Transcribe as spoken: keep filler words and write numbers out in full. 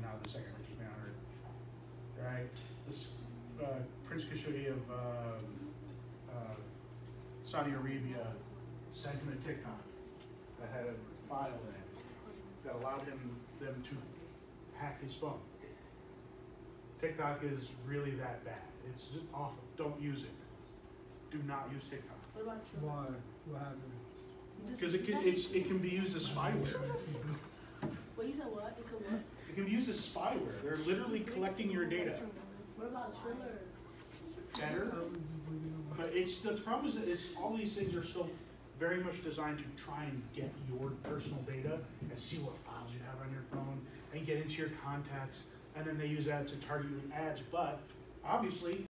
now the second richest man on earth, right? This uh, Prince Khashoggi of uh, uh, Saudi Arabia sent him a TikTok that had a file in it that allowed him them to hack his phone. TikTok is really that bad. It's just awful. Don't use it. Do not use TikTok. What about you? Why? What happened? Because it can it's it can be used as spyware. Well, you said what? It could what? It can be used as spyware. They're literally collecting your data. What about Triller? Better. But it's the problem is that it's all these things are still very much designed to try and get your personal data and see what files you have on your phone and get into your contacts, and then they use that to target you with ads. But obviously,